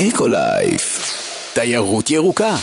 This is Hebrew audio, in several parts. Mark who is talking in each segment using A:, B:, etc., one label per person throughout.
A: אקולייף, תיירות ירוקה.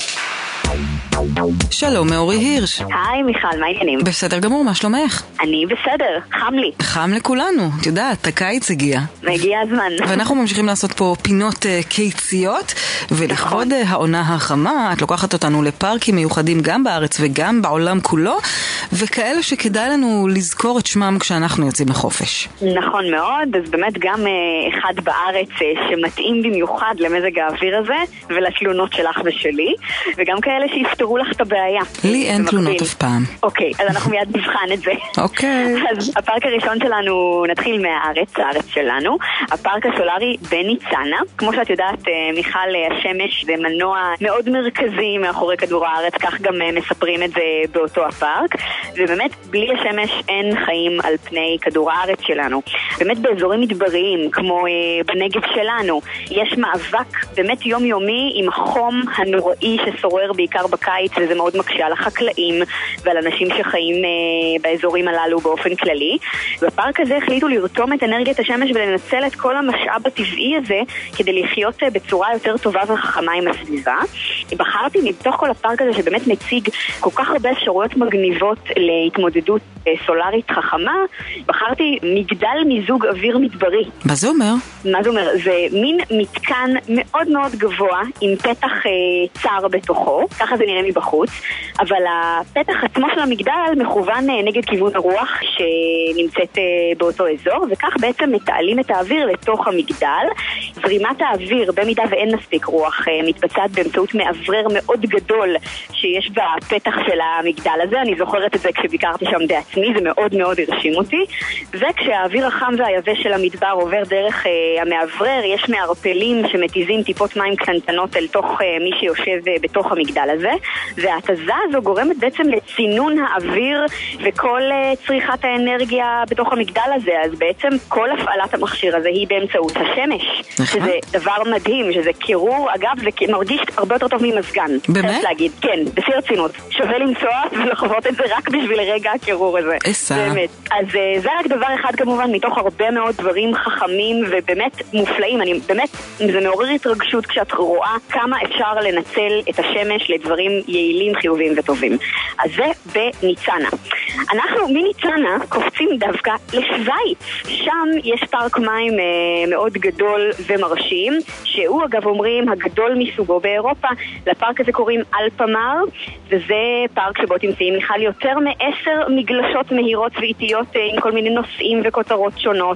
B: שלום, מאורי הירש.
C: היי מיכל, מה העניינים?
B: בסדר גמור, מה שלומך?
C: אני בסדר, חם לי.
B: חם לכולנו, את יודעת, הקיץ הגיע.
C: מגיע הזמן.
B: ואנחנו ממשיכים לעשות פה פינות קיציות, ולכבוד העונה החמה, את לוקחת אותנו לפארקים מיוחדים גם בארץ וגם בעולם כולו, וכאלה שכדאי לנו לזכור את שמם כשאנחנו יוצאים לחופש.
C: נכון מאוד, אז באמת גם אחד בארץ שמתאים במיוחד למזג האוויר הזה, ולתלונות שלך ושלי, וגם כאלה שיפתרו לך את הבעיה.
B: לי אין תלונות אף פעם.
C: אוקיי, אז אנחנו מיד נבחן את זה.
B: אוקיי.
C: אז הפארק הראשון שלנו נתחיל מהארץ, הארץ שלנו, הפארק הסולרי בניצנה. כמו שאת יודעת, מיכל, השמש זה מנוע מאוד מרכזי מאחורי כדור הארץ, כך גם מספרים את זה באותו הפארק, ובאמת בלי השמש אין חיים על פני כדור הארץ שלנו. באמת באזורים מדבריים, כמו בנגב שלנו, יש מאבק באמת יומיומי עם החום הנוראי ששורר בעיקר בקיץ, וזה מאוד מקשה על החקלאים ועל אנשים שחיים באזורים הללו באופן כללי. בפארק הזה החליטו לרתום את אנרגיית השמש ולנצל את כל המשאב הטבעי הזה כדי לחיות בצורה יותר טובה וחכמה עם הסביבה. בחרתי מתוך כל הפארק הזה שבאמת מציג כל כך הרבה אפשרויות מגניבות להתמודדות סולרית חכמה, בחרתי מגדל מיזוג אוויר מדברי.
B: מה זה אומר?
C: מה זה אומר? זה מין מתקן מאוד מאוד גבוה עם פתח צר בתוכו, ככה זה נראה מבחוץ, אבל הפתח עצמו של המגדל מכוון נגד כיוון הרוח שנמצאת באותו אזור, וכך בעצם מתעלים את האוויר לתוך המגדל. זרימת האוויר, במידה ואין מספיק רוח, מתבצעת באמצעות מאוורר מאוד גדול שיש בפתח של המגדל הזה. אני זוכרת את זה כשביקרתי שם בעצמי, זה מאוד מאוד הרשים אותי. וכשהאוויר החם והיבש של המדבר עובר דרך המאוורר, יש מערפלים שמתיזים טיפות מים קטנטנות אל תוך מי שיושב בתוך המגדל הזה, וההתזה הזו גורמת בעצם לצינון האוויר וכל צריכת האנרגיה בתוך המגדל הזה. אז בעצם כל הפעלת המכשיר הזה היא באמצעות השמש, שזה דבר מדהים, שזה קירור, אגב זה מרגיש הרבה יותר טוב ממזגן.
B: באמת?
C: להגיד, כן, בשיא רצינות, שווה לנסוע ולחוות את זה רק בשביל רגע הקירור הזה. באמת. אז זה רק דבר אחד כמובן מתוך הרבה מאוד דברים חכמים ובאמת מופלאים. אני באמת, זה מעורר התרגשות כשאת רואה כמה אפשר לנצל את השמש לדברים יעילים, חיוביים וטובים. אז זה בניצנה. אנחנו מניצנה קופצים דווקא לשוויץ. שם יש פארק מים מאוד גדול ומרשים, שהוא אגב אומרים הגדול מסוגו באירופה. לפארק הזה קוראים אלפמר, וזה פארק שבו תמצאים מיכל יותר מ10 מגלשות מהירות ואיטיות עם כל מיני נושאים וכותרות שונות,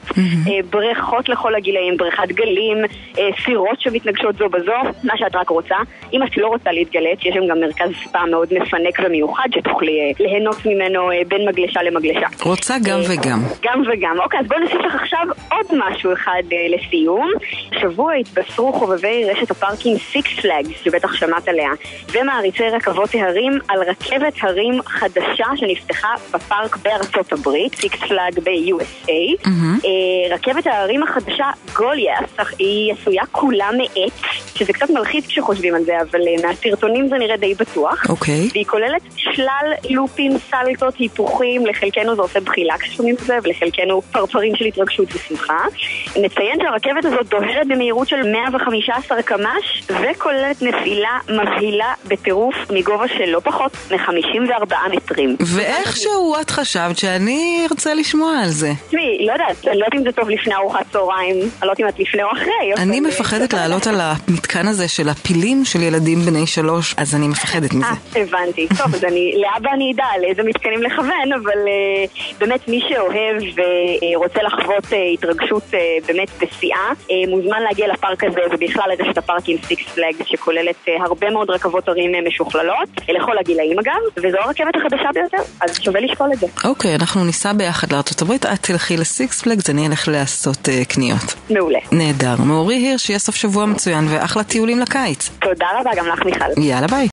C: בריכות לכל הגילאים, בריכת גלים, סירות שמתנגשות זו בזו, מה שאת רק רוצה. אם את לא רוצה להתגלת, יש שם גם מרכז ספא מאוד מפנק ומיוחד שתוכלי ליהנות ממנו בין מגלשה למגלשה.
B: רוצה גם וגם. גם
C: וגם. אוקיי, אז בואו נוסיף לך עכשיו עוד משהו אחד לסיום. שבוע התבשרו חובבי רשת הפארקים Six Flags, שבטח שמעת עליה, ומעריצי רכבות ההרים על רכבת הרים חדשה שנפתחה בפארק בארצות הברית, Six Flag ב-USA. רכבת ההרים החדשה גוליאס, היא עשויה כולה מעץ, שזה קצת מלחיץ כשחושבים על זה, אבל מהסרטונים זה נראה די בטוח. והיא כוללת שלל לופים, סלטות, היפוכים, לחלקנו זה עושה בחילה כששומעים את זה, ולחלקנו פרפרים של התרגשות ושמחה. נציין שהרכבת הזאת דוהרת במהירות של 115 קמ"ש, וכוללת נפילה מבהילה בטירוף מגובה של לא פחות מ-54 מטרים.
B: ואיכשהו את חשבת שאני ארצה לשמוע על זה.
C: תשמעי, לא יודעת, אני לא יודעת אם זה טוב לפני ארוחת צהריים, אני לא יודעת אם את לפני או אחרי.
B: אני מפחדת לעלות על המתקן הזה של הפילים של ילדים בני 3, אז אני מפחדת מזה.
C: הבנתי. טוב, אז לאבא אני אדע לאיזה מתקנים לכוון, אבל באמת מי שאוהב ורוצה לחוות התרגשות באמת בשיאה, מוזמן להגיע לפארק הזה, ובכלל לרשת הפארקים Six Flags, שכוללת הרבה מאוד רכבות הרים משוכללות, לכל הגילאים אגב, וזו הרכבת החדשה ביותר, אז שווה לשקול את זה.
B: אוקיי, אנחנו ניסע ביחד לארצות הברית, את תלכי ל-Six Flags, אני אלך לעשות קניות.
C: מעולה.
B: נהדר. מאורי הירש, שיהיה סוף שבוע מצוין ואחלה טיולים לקיץ.
C: תודה רבה גם לך מיכל.
B: יאללה ביי.